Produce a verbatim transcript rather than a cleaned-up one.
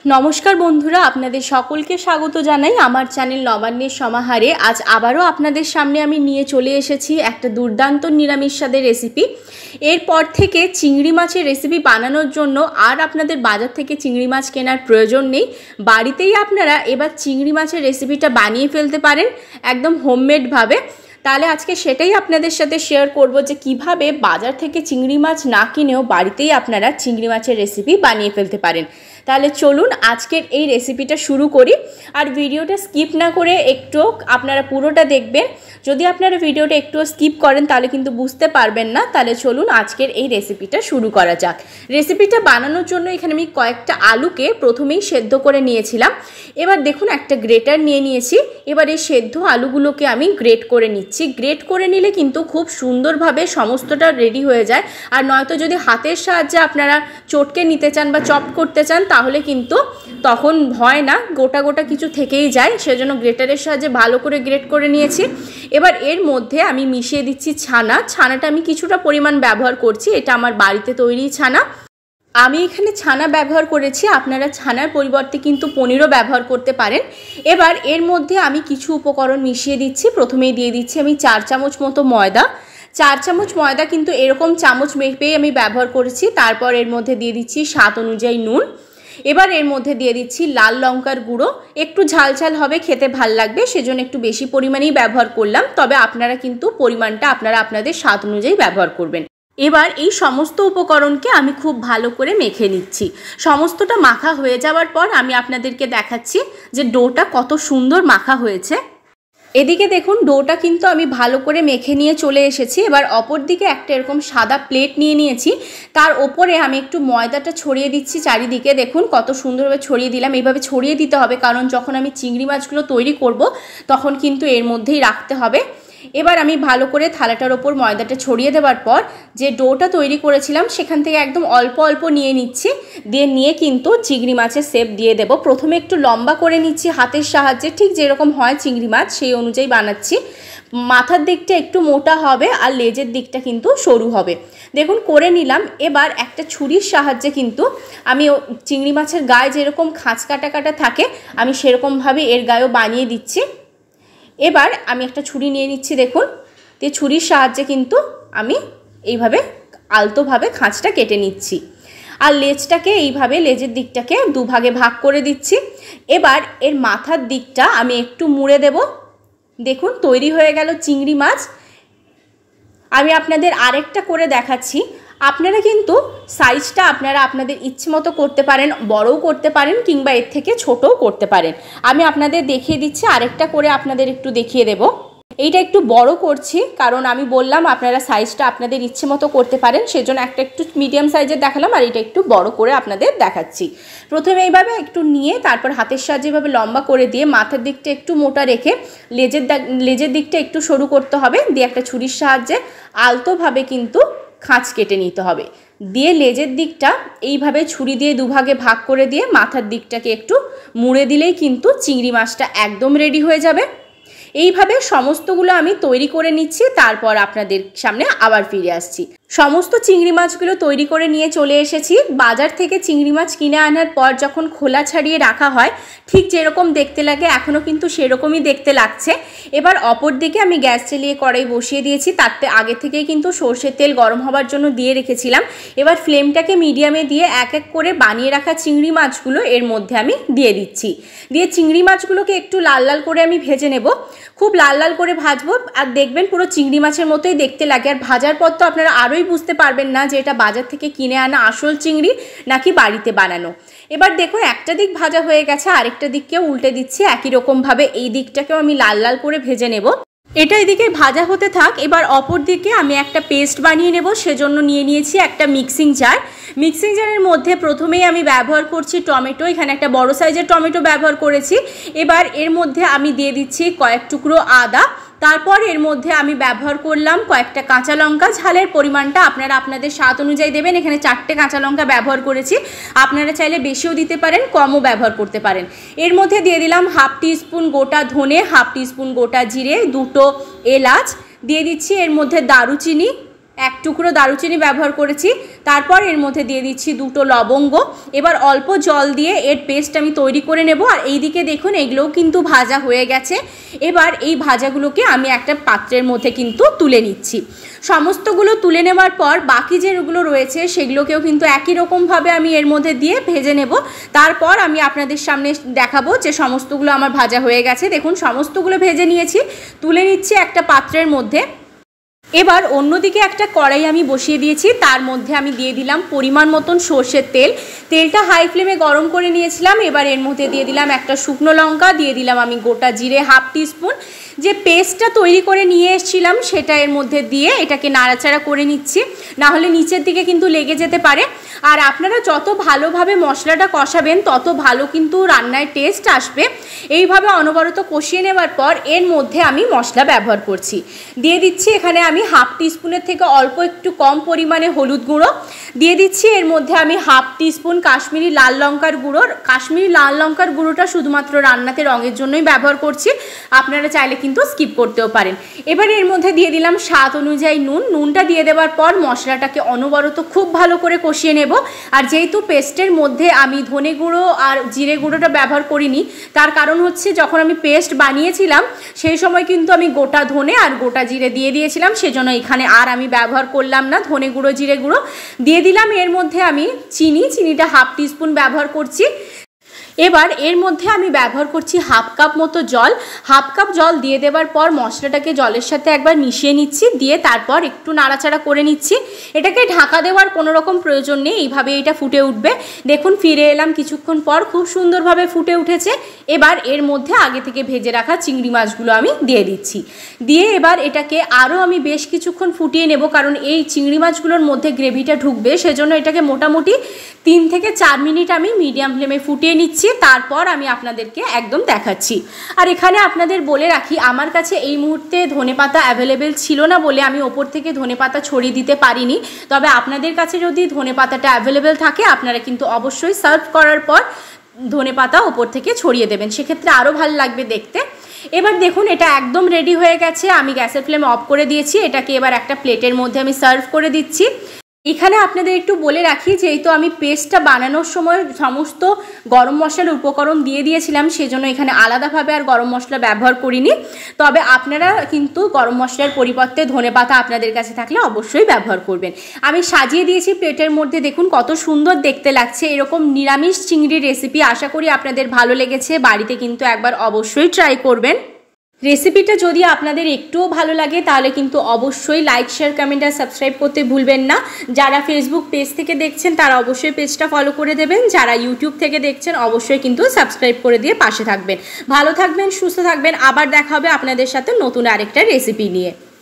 नमस्कार बंधुरा आपनादेर सकलके स्वागत जानाई आमार चैनल नबान्नेर समाहारे। आज आबारो आपनादेर सामने आमी निये चले एसेछि एकटा दुर्दान्त निरामिष स्वादेर रेसिपि। एरपर थेके चिंगड़ी माछेर रेसिपि बानानोर जोन्नो आर आपनादेर बाजार थेके चिंगड़ी माछ केनार प्रयोजन नेই। बाड़ीतेই आपनारा एबार चिंगड़ी माछेर रेसिपिटा बानिये फेलते पारेन एकदम होममेड भावे। ताहले आजके सेटाई आपनादेर साथे शेयर करब जे किभाबे बाजार थेके चिंगड़ी माछ ना किनेও बाड़ीतेই आपनारा चिंगड़ी माछेर रेसिपि बानिये फेलते पारेन। ताहले चलुन आजकेर এই রেসিপিটা শুরু করি। আর ভিডিওটা স্কিপ না করে একটু আপনারা পুরোটা দেখবেন। যদি আপনারা ভিডিওটা একটু স্কিপ করেন তাহলে কিন্তু বুঝতে পারবেন না। তাহলে চলুন আজকের এই রেসিপিটা শুরু করা যাক। রেসিপিটা বানানোর জন্য এখানে আমি কয়েকটা আলুকে প্রথমেই সেদ্ধ করে নিয়েছিলাম। এবার দেখুন একটা গ্রেটার নিয়ে নিয়েছি। এবার এই সেদ্ধ আলুগুলোকে আমি গ্রেট করে নিচ্ছি। গ্রেট করে নিলে কিন্তু খুব সুন্দরভাবে সমস্তটা রেডি হয়ে যায়। আর নয়তো যদি হাতের সাহায্যে আপনারা চটকে নিতে চান বা চপ করতে চান তাহলে কিন্তু তখন হয় না, গোটা গোটা কিছু থেকেই যায়। সেজন্য গ্রেটারের সাহায্যে ভালো করে গ্রেট করে নিয়েছি। এবার এর মধ্যে আমি মিশিয়ে দিচ্ছি ছানা। ছানাটা আমি কিছুটা পরিমাণ ব্যবহার করছি, এটা আমার বাড়িতে তৈরি ছানা। আমি এখানে ছানা ব্যবহার করেছি, আপনারা ছানার পরিবর্তে কিন্তু পনিরও ব্যবহার করতে পারেন। এবার এর মধ্যে আমি কিছু উপকরণ মিশিয়ে দিচ্ছি। প্রথমেই দিয়ে দিচ্ছি আমি চার চামচ মতো ময়দা। চার চামচ ময়দা কিন্তু এরকম চামচ মেপেই আমি ব্যবহার করেছি। তারপর এর মধ্যে দিয়ে দিচ্ছি স্বাদ অনুযায়ী নুন। এবার এর মধ্যে দিয়ে দিচ্ছি লাল লঙ্কার গুঁড়ো। একটু ঝাল ঝাল হবে, খেতে ভাল লাগবে, সেজন্য একটু বেশি পরিমাণেই ব্যবহার করলাম। তবে আপনারা কিন্তু পরিমাণটা আপনারা আপনাদের স্বাদ অনুযায়ী ব্যবহার করবেন। এবার এই সমস্ত উপকরণকে আমি খুব ভালো করে মেখে নিচ্ছি। সমস্তটা মাখা হয়ে যাওয়ার পর আমি আপনাদেরকে দেখাচ্ছি যে ডোটা কত সুন্দর মাখা হয়েছে। এদিকে দেখুন ডোটা কিন্তু আমি ভালো করে মেখে নিয়ে চলে এসেছি। এবার অপর দিকে একটা এরকম সাদা প্লেট নিয়ে নিয়েছি, তার ওপরে আমি একটু ময়দাটা ছড়িয়ে দিচ্ছি চারিদিকে। দেখুন কত সুন্দরভাবে ছড়িয়ে দিলাম। এইভাবে ছড়িয়ে দিতে হবে, কারণ যখন আমি চিংড়ি মাছগুলো তৈরি করব তখন কিন্তু এর মধ্যেই রাখতে হবে। এবার আমি ভালো করে থালাটার ওপর ময়দাটা ছড়িয়ে দেওয়ার পর যে ডোটা তৈরি করেছিলাম সেখান থেকে একদম অল্প অল্প নিয়ে নিচ্ছি। দিয়ে নিয়ে কিন্তু চিংড়ি মাছের শেপ দিয়ে দেব। প্রথমে একটু লম্বা করে নিচ্ছি হাতের সাহায্যে, ঠিক যেরকম হয় চিংড়ি মাছ সেই অনুযায়ী বানাচ্ছি। মাথার দিকটা একটু মোটা হবে আর লেজের দিকটা কিন্তু সরু হবে। দেখুন করে নিলাম। এবার একটা ছুরির সাহায্যে কিন্তু আমি চিংড়ি মাছের গায়ে যেরকম খাঁচ কাটা কাটা থাকে আমি সেরকমভাবে এর গায়েও বানিয়ে দিচ্ছি। এবার আমি একটা ছুরি নিয়ে নিচ্ছি। দেখুন তো ছুরির সাহায্যে কিন্তু আমি এইভাবে আলতোভাবে খাঁচটা কেটে নিচ্ছি। আর লেজটাকে এইভাবে লেজের দিকটাকে দুভাগে ভাগ করে দিচ্ছি। এবার এর মাথার দিকটা আমি একটু মুড়ে দেব। দেখুন তৈরি হয়ে গেল চিংড়ি মাছ। আমি আপনাদের আরেকটা করে দেখাচ্ছি। আপনারা কিন্তু সাইজটা আপনারা আপনাদের ইচ্ছে মতো করতে পারেন, বড়ও করতে পারেন কিংবা এর থেকে ছোটও করতে পারেন। আমি আপনাদের দেখিয়ে দিচ্ছি, আরেকটা করে আপনাদের একটু দেখিয়ে দেব। এইটা একটু বড় করছি কারণ আমি বললাম আপনারা সাইজটা আপনাদের ইচ্ছে মতো করতে পারেন, সেজন্য একটা একটু মিডিয়াম সাইজের দেখালাম আর এটা একটু বড় করে আপনাদের দেখাচ্ছি। প্রথমে এইভাবে একটু নিয়ে তারপর হাতের সাহায্যে এভাবে লম্বা করে দিয়ে মাথার দিকটা একটু মোটা রেখে লেজের লেজের দিকটা একটু সরু করতে হবে। দিয়ে একটা ছুরির সাহায্যে আলতোভাবে কিন্তু খাঁচ কেটে নিতে হবে। দিয়ে লেজের দিকটা এইভাবে ছুরি দিয়ে দুভাগে ভাগ করে দিয়ে মাথার দিকটাকে একটু মুড়ে দিলেই কিন্তু চিংড়ি মাছটা একদম রেডি হয়ে যাবে। এইভাবে সমস্তগুলো আমি তৈরি করে নিচ্ছি, তারপর আপনাদের সামনে আবার ফিরে আসছি। সমস্ত চিংড়ি মাছগুলো তৈরি করে নিয়ে চলে এসেছি। বাজার থেকে চিংড়ি মাছ কিনে আনার পর যখন খোলা ছাড়িয়ে রাখা হয় ঠিক যেরকম দেখতে লাগে এখনও কিন্তু সেরকমই দেখতে লাগছে। এবার অপর দিকে আমি গ্যাস চালিয়ে কড়াই বসিয়ে দিয়েছি। তাতে আগে থেকেই কিন্তু সর্ষের তেল গরম হওয়ার জন্য দিয়ে রেখেছিলাম। এবার ফ্লেমটাকে মিডিয়ামে দিয়ে এক এক করে বানিয়ে রাখা চিংড়ি মাছগুলো এর মধ্যে আমি দিয়ে দিচ্ছি। দিয়ে চিংড়ি মাছগুলোকে একটু লাল লাল করে আমি ভেজে নেব। খুব লাল লাল করে ভাজবো আর দেখবেন পুরো চিংড়ি মাছের মতোই দেখতে লাগে। আর ভাজার পর তো আপনারা আরোই বুঝতে পারবেন না যে এটা বাজার থেকে কিনে আনা আসল চিংড়ি নাকি বাড়িতে বানানো। এবার দেখুন একটা দিক ভাজা হয়ে গেছে, আরেকটা দিককেও উল্টে দিচ্ছি। একই রকমভাবে এই দিকটাকেও আমি লাল লাল করে ভেজে নেব। এটা এদিকে ভাজা হতে থাক। এবার অপর দিকে আমি একটা পেস্ট বানিয়ে নেব, সেজন্য নিয়ে নিয়েছি একটা মিক্সিং জার। মিক্সিং জারের মধ্যে প্রথমেই আমি ব্যবহার করছি টমেটো। এখানে একটা বড় সাইজের টমেটো ব্যবহার করেছি। এবার এর মধ্যে আমি দিয়ে দিচ্ছি কয়েক টুকরো আদা। তারপর এর মধ্যে আমি ব্যবহার করলাম কয়েকটা কাঁচা লঙ্কা। ঝালের পরিমাণটা আপনারা আপনাদের স্বাদ অনুযায়ী দেবেন। এখানে চারটে কাঁচা লঙ্কা ব্যবহার করেছি, আপনারা চাইলে বেশিও দিতে পারেন, কমও ব্যবহার করতে পারেন। এর মধ্যে দিয়ে দিলাম হাফ টিস্পুন গোটা ধনে, হাফ টিস্পুন গোটা জিরে, দুটো এলাচ দিয়ে দিচ্ছি। এর মধ্যে দারুচিনি, এক টুকরো দারুচিনি ব্যবহার করেছি। তারপর এর মধ্যে দিয়ে দিচ্ছি দুটো লবঙ্গ। এবার অল্প জল দিয়ে এর পেস্ট আমি তৈরি করে নেব। আর এইদিকে দেখুন এগুলোও কিন্তু ভাজা হয়ে গেছে। এবার এই ভাজাগুলোকে আমি একটা পাত্রের মধ্যে কিন্তু তুলে নিচ্ছি। সমস্তগুলো তুলে নেওয়ার পর বাকি যেগুলো রয়েছে সেগুলোকেও কিন্তু একই রকমভাবে আমি এর মধ্যে দিয়ে ভেজে নেব। তারপর আমি আপনাদের সামনে দেখাবো যে সমস্তগুলো আমার ভাজা হয়ে গেছে। দেখুন সমস্তগুলো ভেজে নিয়েছি, তুলে নিচ্ছি একটা পাত্রের মধ্যে। এবার অন্যদিকে একটা কড়াই আমি বসিয়ে দিয়েছি, তার মধ্যে আমি দিয়ে দিলাম পরিমাণ মতন সর্ষের তেল। তেলটা হাই ফ্লেমে গরম করে নিয়েছিলাম। এবার এর মধ্যে দিয়ে দিলাম একটা শুকনো লঙ্কা, দিয়ে দিলাম আমি গোটা জিরে হাফ টিস্পুন। যে পেস্টটা তৈরি করে নিয়ে এসেছিলাম সেটা এর মধ্যে দিয়ে এটাকে নাড়াচাড়া করে নিচ্ছি, না হলে নিচের দিকে কিন্তু লেগে যেতে পারে। আর আপনারা যত ভালোভাবে মশলাটা কষাবেন তত ভালো কিন্তু রান্নায় টেস্ট আসবে। এইভাবে অনবরত কষিয়ে নেওয়ার পর এর মধ্যে আমি মশলা ব্যবহার করছি। দিয়ে দিচ্ছি এখানে আমি হাফ টিস্পুনের থেকে অল্প একটু কম পরিমাণে হলুদ গুঁড়ো, দিয়ে দিচ্ছি এর মধ্যে আমি হাফ টিস্পুন কাশ্মীরি লাল লঙ্কার গুঁড়ো। কাশ্মীরি লাল লঙ্কার গুঁড়োটা শুধুমাত্র রান্নাতে রঙের জন্যই ব্যবহার করছি, আপনারা চাইলে কিন্তু স্কিপ করতেও পারেন। এবার এর মধ্যে দিয়ে দিলাম স্বাদ অনুযায়ী নুন। নুনটা দিয়ে দেওয়ার পর মশলাটাকে অনবরত খুব ভালো করে কষিয়ে নেব। আর যেহেতু পেস্টের মধ্যে আমি ধনে গুঁড়ো আর জিরে গুঁড়োটা ব্যবহার করিনি, তার কারণ হচ্ছে যখন আমি পেস্ট বানিয়েছিলাম সেই সময় কিন্তু আমি গোটা ধনে আর গোটা জিরে দিয়ে দিয়েছিলাম, সেজন্য এখানে আর আমি ব্যবহার করলাম না ধনে গুঁড়ো জিরে গুঁড়ো। দিয়ে দিলাম এর মধ্যে আমি চিনি, চিনিটা হাফ টিস্পুন ব্যবহার করছি। এবার এর মধ্যে আমি ব্যবহার করছি হাফ কাপ মতো জল। হাফ কাপ জল দিয়ে দেওয়ার পর মশলাটাকে জলের সাথে একবার মিশিয়ে নিচ্ছি, দিয়ে তারপর একটু নাড়াচাড়া করে নিচ্ছি। এটাকে ঢাকা দেওয়ার কোনো রকম প্রয়োজন নেই, এইভাবে এটা ফুটে উঠবে। দেখুন ফিরে এলাম কিছুক্ষণ পর, খুব সুন্দরভাবে ফুটে উঠেছে। এবার এর মধ্যে আগে থেকে ভেজে রাখা চিংড়ি মাছগুলো আমি দিয়ে দিচ্ছি। দিয়ে এবার এটাকে আরও আমি বেশ কিছুক্ষণ ফুটিয়ে নেব, কারণ এই চিংড়ি মাছগুলোর মধ্যে গ্রেভিটা ঢুকবে, সেজন্য এটাকে মোটামুটি তিন থেকে চার মিনিট আমি মিডিয়াম ফ্লেমে ফুটিয়ে নিচ্ছি। তারপর আমি আপনাদেরকে একদম দেখাচ্ছি। আর এখানে আপনাদের বলে রাখি, আমার কাছে এই মুহূর্তে ধনেপাতা অ্যাভেলেবেল ছিল না বলে আমি ওপর থেকে ধনেপাতা ছড়িয়ে দিতে পারিনি। তবে আপনাদের কাছে যদি ধনেপাতাটা অ্যাভেলেবেল থাকে আপনারা কিন্তু অবশ্যই সার্ভ করার পর ধনেপাতা ওপর থেকে ছড়িয়ে দেবেন, সেক্ষেত্রে আরও ভালো লাগবে দেখতে। এবার দেখুন এটা একদম রেডি হয়ে গেছে, আমি গ্যাসের ফ্লেম অফ করে দিয়েছি। এটাকে এবার একটা প্লেটের মধ্যে আমি সার্ভ করে দিচ্ছি। এখানে আপনাদের একটু বলে রাখি, যেহেতু আমি পেস্টটা বানানোর সময় সমস্ত গরম মশলার উপকরণ দিয়ে দিয়েছিলাম, সেজন্য এখানে আলাদাভাবে আর গরম মশলা ব্যবহার করিনি। তবে আপনারা কিন্তু গরম মশলার পরিবর্তে ধনেপাতা আপনাদের কাছে থাকলে অবশ্যই ব্যবহার করবেন। আমি সাজিয়ে দিয়েছি প্লেটের মধ্যে, দেখুন কত সুন্দর দেখতে লাগছে। এরকম নিরামিষ চিংড়ির রেসিপি আশা করি আপনাদের ভালো লেগেছে। বাড়িতে কিন্তু একবার অবশ্যই ট্রাই করবেন। রেসিপিটা যদি আপনাদের একটুও ভালো লাগে তাহলে কিন্তু অবশ্যই লাইক শেয়ার কমেন্ট আর সাবস্ক্রাইব করতে ভুলবেন না। যারা ফেসবুক পেজ থেকে দেখছেন তারা অবশ্যই পেজটা ফলো করে দেবেন, যারা ইউটিউব থেকে দেখছেন অবশ্যই কিন্তু সাবস্ক্রাইব করে দিয়ে পাশে থাকবেন। ভালো থাকবেন, সুস্থ থাকবেন, আবার দেখা হবে আপনাদের সাথে নতুন আরেকটা রেসিপি নিয়ে।